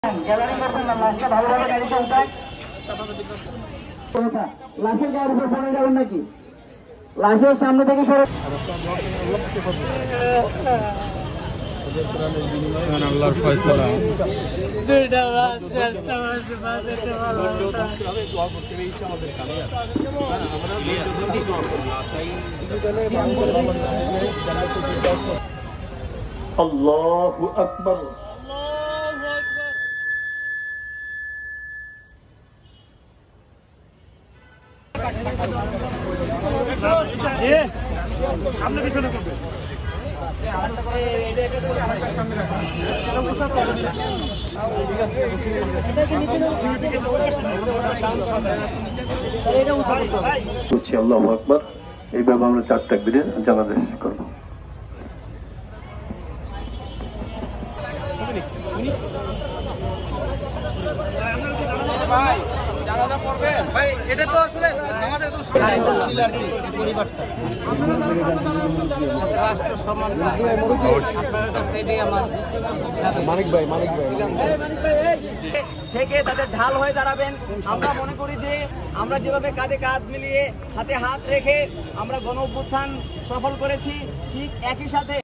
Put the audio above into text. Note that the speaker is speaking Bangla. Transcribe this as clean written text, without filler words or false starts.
লাশের গায়ের উপর পড়ে যাবেন নাকি? লাশের সামনে থেকে সরে আল্লাহর ফয়সালা। আল্লাহু আকবার। আল্লাহু আকবার। এইভাবে আমরা 4 তাকবীরে জানাজা শেষ করব। ভাই জানাজা পড়বে ভাই, এটা তো আসলে আমাদের একদম পরিবারটা রাষ্ট্র সম্মান মানিক ভাই থেকে তাদের ঢাল হয়ে দাঁড়াবেন। আমরা মনে করি যে আমরা যেভাবে কাঁধে কাঁধ মিলিয়ে হাতে হাত রেখে আমরা গণ অভ্যুত্থান সফল করেছি, ঠিক একই সাথে